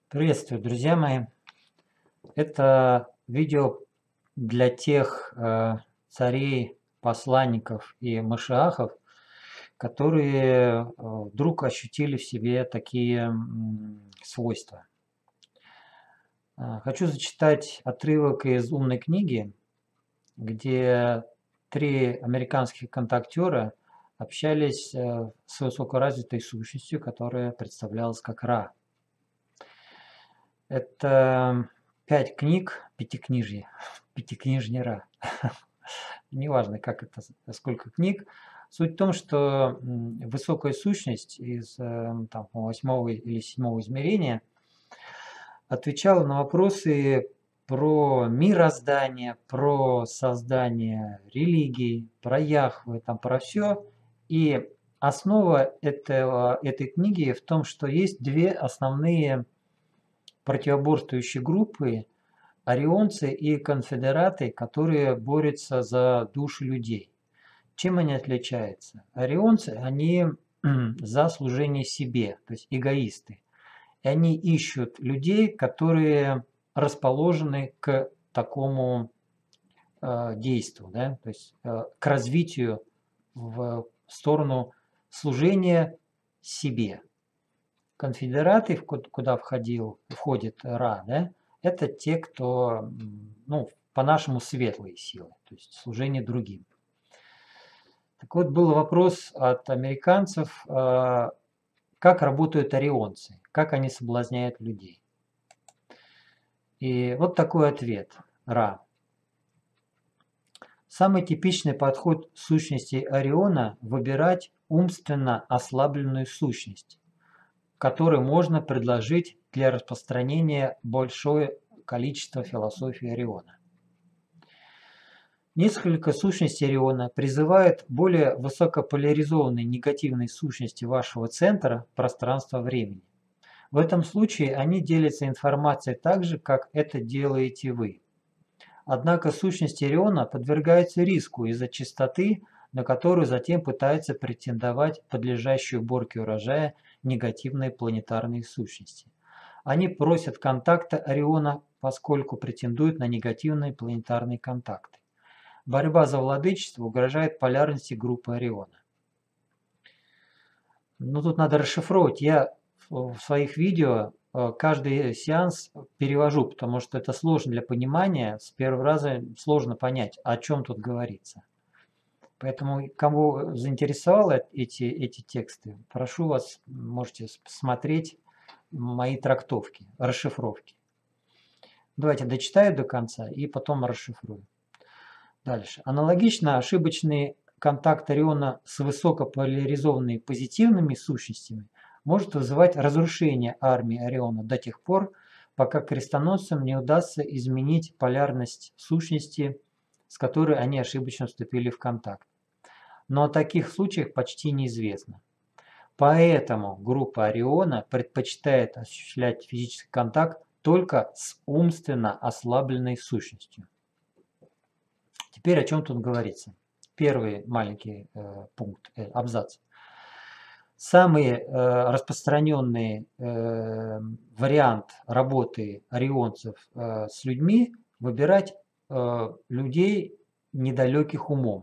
Приветствую, друзья мои. Это видео для тех царей, посланников и машиахов, которые вдруг ощутили в себе такие свойства. Хочу зачитать отрывок из «Умной книги», где 3 американских контактера общались с высокоразвитой сущностью, которая представлялась как Ра. Это 5 книг, пятикнижье, пятикнижье Ра. Неважно, как это, сколько книг. Суть в том, что высокая сущность из там, 8 или 7 измерения отвечала на вопросы про мироздание, про создание религий, про Яхве, там, про все. И основа этой книги в том, что есть 2 основные противоборствующие группы: орионцы и конфедераты, которые борются за души людей. Чем они отличаются? Орионцы, они за служение себе, то есть эгоисты. И они ищут людей, которые расположены к такому действию, да? То есть к развитию в сторону служения себе. Конфедераты, куда входит Ра, да, это те, кто, ну, по-нашему, светлые силы, то есть служение другим. Так вот, был вопрос от американцев, как работают орионцы, как они соблазняют людей. И вот такой ответ Ра. Самый типичный подход сущности Ориона – выбирать умственно ослабленную сущность, который можно предложить для распространения большое количество философии Ориона. Несколько сущностей Ориона призывают более высокополяризованные негативные сущности вашего центра пространства-времени. В этом случае они делятся информацией так же, как это делаете вы. Однако сущность Ориона подвергается риску из-за частоты, на которую затем пытаются претендовать подлежащие уборке урожая негативные планетарные сущности. Они просят контакта Ориона, поскольку претендуют на негативные планетарные контакты. Борьба за владычество угрожает полярности группы Ориона. Ну, тут надо расшифровать. Я в своих видео каждый сеанс перевожу, потому что это сложно для понимания. С первого раза сложно понять, о чем тут говорится. Поэтому, кого заинтересовало эти тексты, прошу вас, можете посмотреть мои трактовки, расшифровки. Давайте дочитаю до конца и потом расшифрую. Дальше. Аналогично ошибочный контакт Ориона с высокополяризованными позитивными сущностями может вызывать разрушение армии Ориона до тех пор, пока крестоносцам не удастся изменить полярность сущности, с которой они ошибочно вступили в контакт. Но о таких случаях почти неизвестно. Поэтому группа Ориона предпочитает осуществлять физический контакт только с умственно ослабленной сущностью. Теперь о чем тут говорится? Первый маленький пункт, абзац. Самый распространенный вариант работы орионцев с людьми – выбирать людей недалеких умом.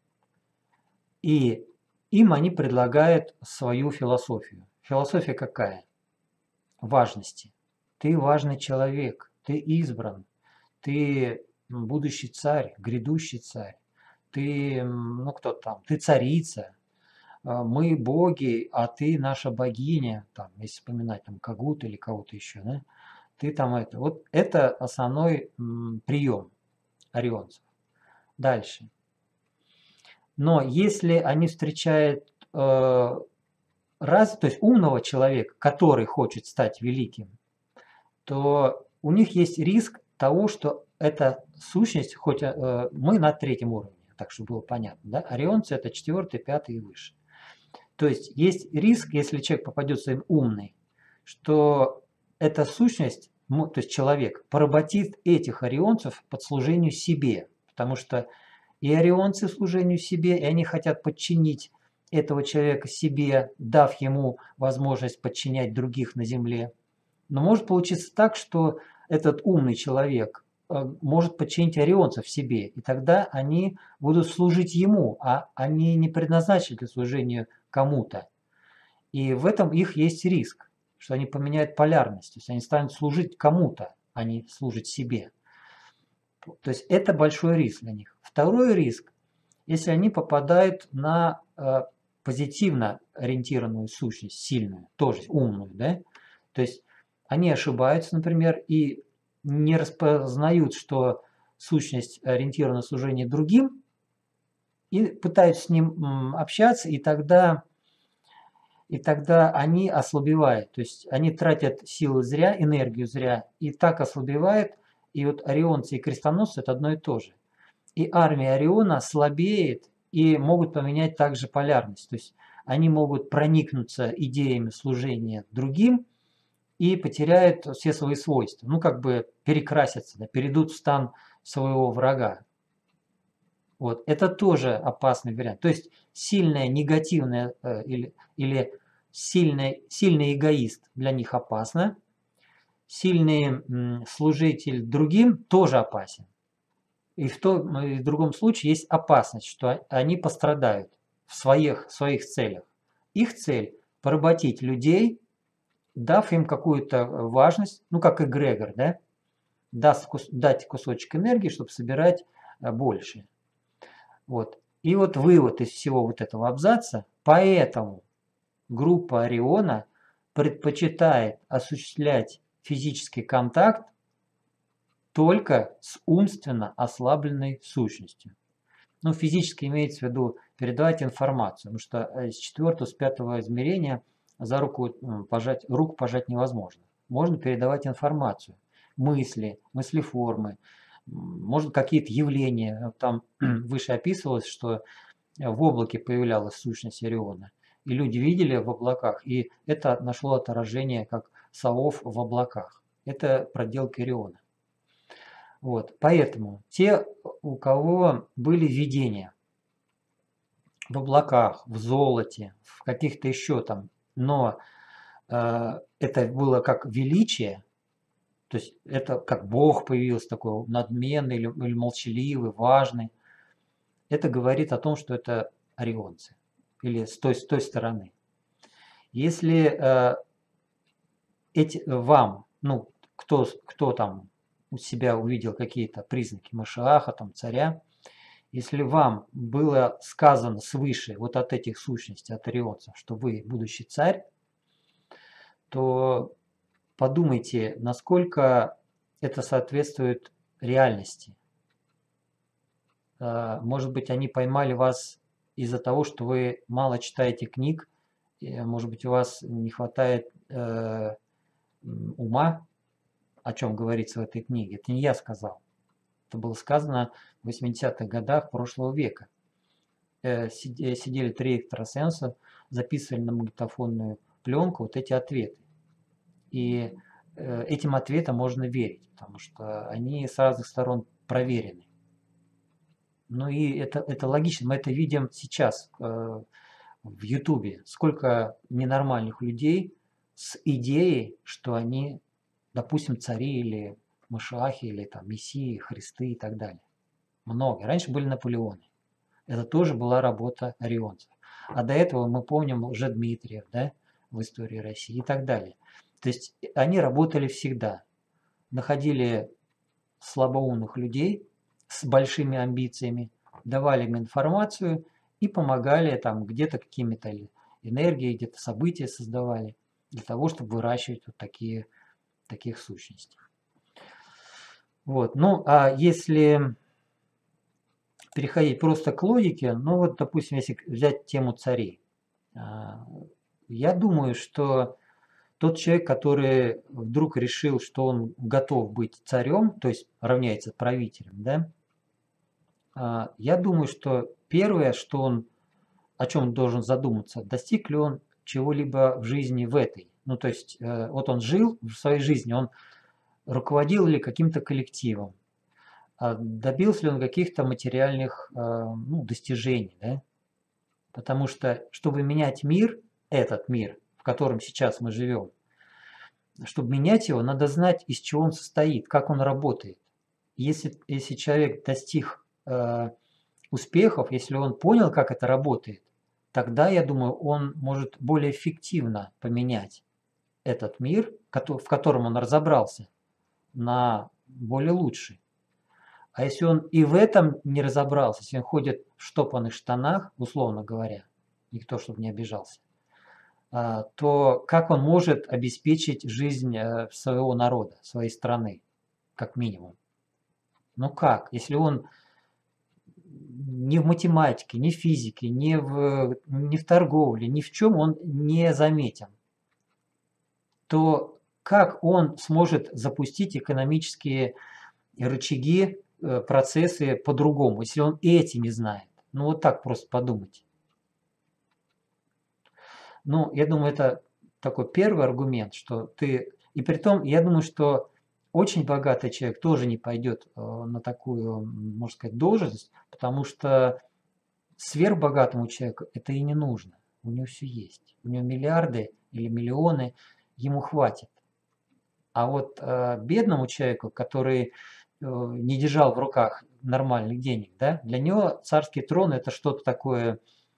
И им они предлагают свою философию. Философия какая? Важности. Ты важный человек, ты избран, ты будущий царь, грядущий царь, ты, ну кто там, ты царица, мы боги, а ты наша богиня, там, если вспоминать там Кагут или кого-то еще, да? Ты там это. Вот это основной прием орионцев. Дальше. Но если они встречают то есть умного человека, который хочет стать великим, то у них есть риск того, что эта сущность, хоть мы на 3-м уровне, так чтобы было понятно, да? Орионцы это 4-й, 5-й и выше. То есть есть риск, если человек попадется им умный, что эта сущность, то есть человек, поработит этих орионцев под служению себе, потому что и орионцы служению себе, и они хотят подчинить этого человека себе, дав ему возможность подчинять других на земле. Но может получиться так, что этот умный человек может подчинить орионцев себе, и тогда они будут служить ему, а они не предназначены для служения кому-то. И в этом их есть риск, что они поменяют полярность, то есть они станут служить кому-то, а не служить себе. То есть это большой риск для них. Второй риск, если они попадают на позитивно ориентированную сущность, сильную, тоже умную, да? То есть они ошибаются, например, и не распознают, что сущность ориентирована на служение другим, и пытаются с ним общаться, и тогда они ослабевают. То есть они тратят силы зря, энергию зря, и так ослабевают. И вот орионцы и крестоносцы – это одно и то же. И армия Ориона слабеет и могут поменять также полярность. То есть они могут проникнуться идеями служения другим и потеряют все свои свойства. Ну, как бы перекрасятся, да, перейдут в стан своего врага. Вот. Это тоже опасный вариант. То есть сильная негативная или сильный эгоист для них опасно. Сильный служитель другим тоже опасен. И в том и в другом случае есть опасность, что они пострадают в своих целях. Их цель – поработить людей, дав им какую-то важность, ну как эгрегор, да? Дать кусочек энергии, чтобы собирать больше. Вот. И вот вывод из всего вот этого абзаца: поэтому группа Ориона предпочитает осуществлять физический контакт только с умственно ослабленной сущностью. Ну, физически имеется в виду передавать информацию, потому что с 4-го, с 5-го измерения за руку пожать невозможно. Можно передавать информацию, мысли, мыслеформы, может какие-то явления. Там выше описывалось, что в облаке появлялась сущность Ориона. И люди видели в облаках, и это нашло отражение как сов в облаках. Это проделки Ориона. Вот. Поэтому те, у кого были видения в облаках, в золоте, в каких-то еще там, но это было как величие, то есть это как Бог появился такой надменный или молчаливый, важный, это говорит о том, что это орионцы или с той стороны. Если вам, ну, кто там у себя увидел какие-то признаки Машиаха, там, царя, если вам было сказано свыше вот от этих сущностей, от орионцев, что вы будущий царь, то подумайте, насколько это соответствует реальности. Может быть, они поймали вас из-за того, что вы мало читаете книг, может быть, у вас не хватает ума, о чем говорится в этой книге. Это не я сказал. Это было сказано в 80-х годах прошлого века. Сидели 3 экстрасенса, записывали на магнитофонную пленку вот эти ответы. И этим ответам можно верить, потому что они с разных сторон проверены. Ну и это логично. Мы это видим сейчас в Ютубе. Сколько ненормальных людей с идеей, что они, допустим, цари или Машиахи, или там Мессии, Христы и так далее. Много. Раньше были Наполеоны. Это тоже была работа орионцев. А до этого мы помним Лжедмитриев, да, в истории России и так далее. То есть они работали всегда. Находили слабоумных людей с большими амбициями, давали им информацию и помогали там где-то какими-то энергией, где-то события создавали для того, чтобы выращивать вот таких сущностей. Вот. Ну, а если переходить просто к логике, ну вот, допустим, если взять тему царей, я думаю, что тот человек, который вдруг решил, что он готов быть царем, то есть равняется правителем, да, я думаю, что первое, о чем он должен задуматься, достиг ли он чего-либо в жизни в этой. Ну, то есть, вот он жил в своей жизни, он руководил ли каким-то коллективом, добился ли он каких-то материальных достижений, да? Потому что, чтобы менять мир, этот мир, в котором сейчас мы живем, чтобы менять его, надо знать, из чего он состоит, как он работает. Если человек достиг успехов, если он понял, как это работает, тогда, я думаю, он может более эффективно поменять этот мир, в котором он разобрался, на более лучший. А если он и в этом не разобрался, если он ходит в штопанных штанах, условно говоря, никто чтобы не обижался, то как он может обеспечить жизнь своего народа, своей страны, как минимум? Ну как? Если он ни в математике, ни в физике, ни в торговле, ни в чем он не заметен, то как он сможет запустить экономические рычаги, процессы по-другому, если он эти не знает? Ну вот так просто подумать. Ну, я думаю, это такой первый аргумент, что ты... И при том, я думаю, что очень богатый человек тоже не пойдет на такую, можно сказать, должность, потому что сверхбогатому человеку это и не нужно. У него все есть. У него миллиарды или миллионы, ему хватит. А вот бедному человеку, который не держал в руках нормальных денег, да, для него царский трон это что-то такое,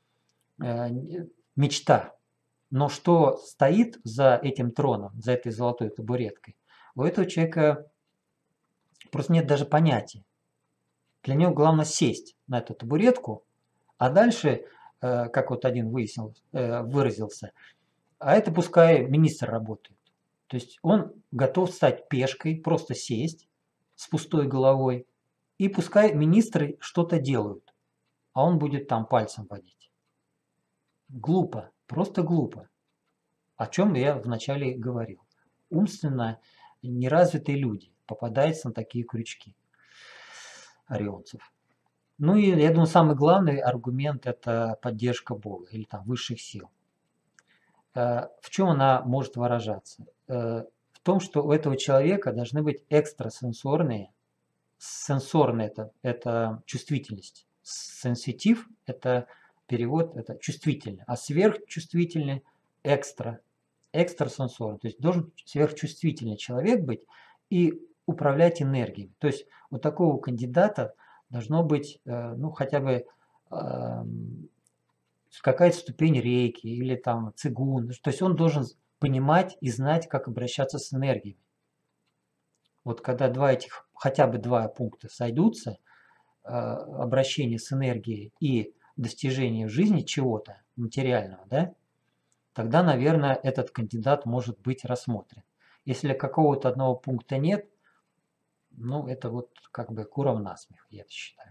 мечта. Но что стоит за этим троном, за этой золотой табуреткой, у этого человека просто нет даже понятия. Для него главное сесть на эту табуретку, а дальше, как вот один выразился, а это пускай министр работает. То есть он готов стать пешкой, просто сесть с пустой головой, и пускай министры что-то делают, а он будет там пальцем водить. Глупо, просто глупо. О чем я вначале говорил. Умственно неразвитые люди попадаются на такие крючки орионцев. Ну и я думаю, самый главный аргумент это поддержка Бога или там высших сил. В чем она может выражаться? В том, что у этого человека должны быть экстрасенсорные. Сенсорные это чувствительность. Сенситив это перевод, это чувствительный. А сверхчувствительный экстрасенсорный. То есть должен сверхчувствительный человек быть и управлять энергией. То есть у такого кандидата должно быть ну хотя бы какая-то ступень рейки или там цигун. То есть он должен понимать и знать, как обращаться с энергией. Вот когда хотя бы два пункта сойдутся, обращение с энергией и достижение в жизни чего-то материального, да, тогда, наверное, этот кандидат может быть рассмотрен. Если какого-то одного пункта нет, ну, это вот как бы курам насмех, я это считаю.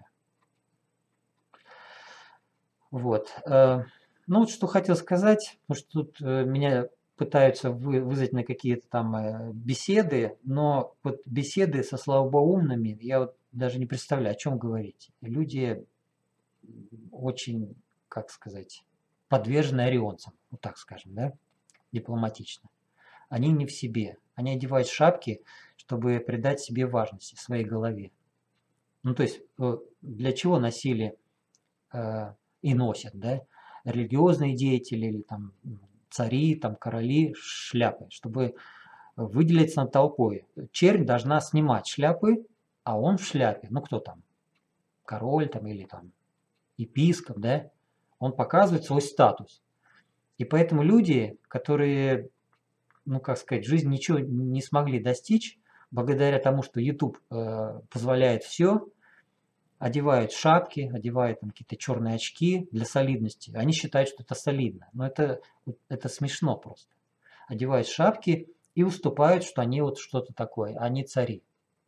Вот. Ну, вот что хотел сказать, потому что тут меня пытаются вызвать на какие-то там беседы, но вот беседы со слабоумными, я вот даже не представляю, о чем говорить. Люди очень, как сказать, подвержены орионцам, вот так скажем, да, дипломатично. Они не в себе. Они одевают шапки, чтобы придать себе важности, своей голове. Ну, то есть, для чего носили и носят, да, религиозные деятели или там цари, там короли шляпы, чтобы выделиться над толпой. Чернь должна снимать шляпы, а он в шляпе. Ну, кто там? Король там или там епископ, да? Он показывает свой статус. И поэтому люди, которые, ну, как сказать, в жизни ничего не смогли достичь, благодаря тому, что YouTube позволяет все, одевают шапки, одевают там какие-то черные очки для солидности. Они считают, что это солидно. Но это смешно просто. Одевают шапки и уступают, что они вот что-то такое. Они цари.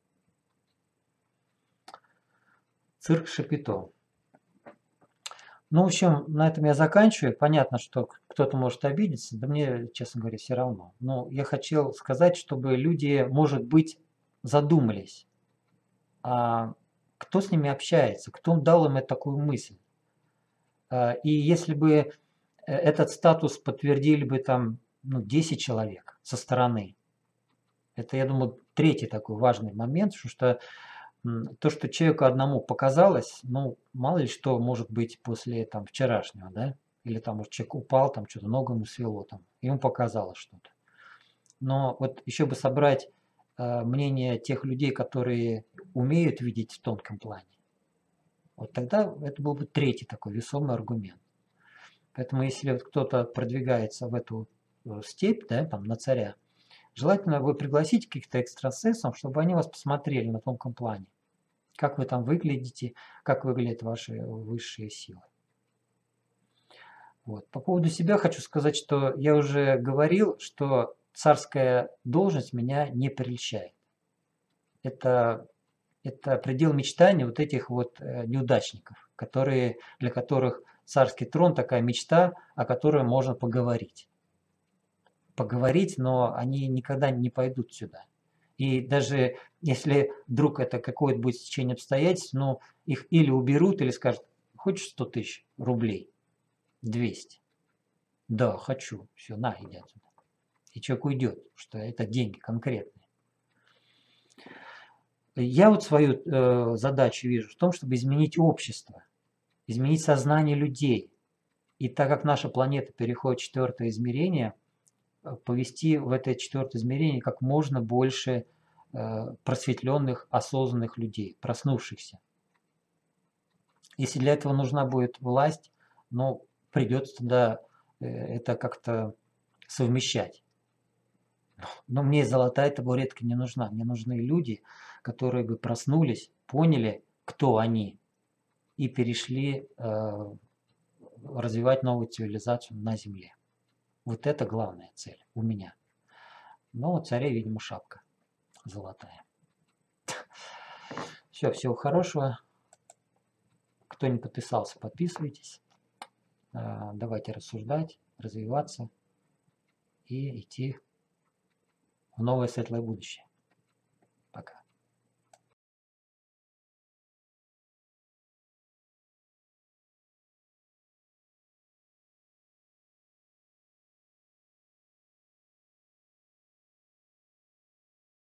Цирк Шапито. Ну, в общем, на этом я заканчиваю. Понятно, что кто-то может обидеться, да мне, честно говоря, все равно. Но я хотел сказать, чтобы люди, может быть, задумались, а кто с ними общается, кто дал им такую мысль. И если бы этот статус подтвердили бы там 10 человек со стороны, это, я думаю, третий такой важный момент, потому что то, что человеку одному показалось, ну, мало ли что может быть после там вчерашнего, да, или там может человек упал, там что-то ногу ему свело, там, ему показалось что-то. Но вот еще бы собрать мнение тех людей, которые умеют видеть в тонком плане, вот тогда это был бы третий такой весомый аргумент. Поэтому если вот кто-то продвигается в эту степь, да, там, на царя, желательно вы пригласите каких-то экстрасенсов, чтобы они вас посмотрели на тонком плане. Как вы там выглядите, как выглядят ваши высшие силы. Вот. По поводу себя хочу сказать, что я уже говорил, что царская должность меня не прельщает. Это предел мечтаний вот этих вот неудачников, для которых царский трон такая мечта, о которой можно поговорить. Поговорить, но они никогда не пойдут сюда. И даже если вдруг это какое-то будет стечение обстоятельств, ну, их или уберут, или скажут, хочешь 100 тысяч рублей? 200. Да, хочу. Все, на, иди отсюда. И человек уйдет, что это деньги конкретные. Я вот свою задачу вижу в том, чтобы изменить общество, изменить сознание людей. И так как наша планета переходит в четвертое измерение, повести в это четвертое измерение как можно больше просветленных, осознанных людей, проснувшихся. Если для этого нужна будет власть, ну, придется тогда это как-то совмещать. Но мне золотая табуретка не нужна. Мне нужны люди, которые бы проснулись, поняли, кто они, и перешли развивать новую цивилизацию на Земле. Вот это главная цель у меня. Но у царей, видимо, шапка золотая. Все, всего хорошего. Кто не подписался, подписывайтесь. Давайте рассуждать, развиваться и идти в новое светлое будущее.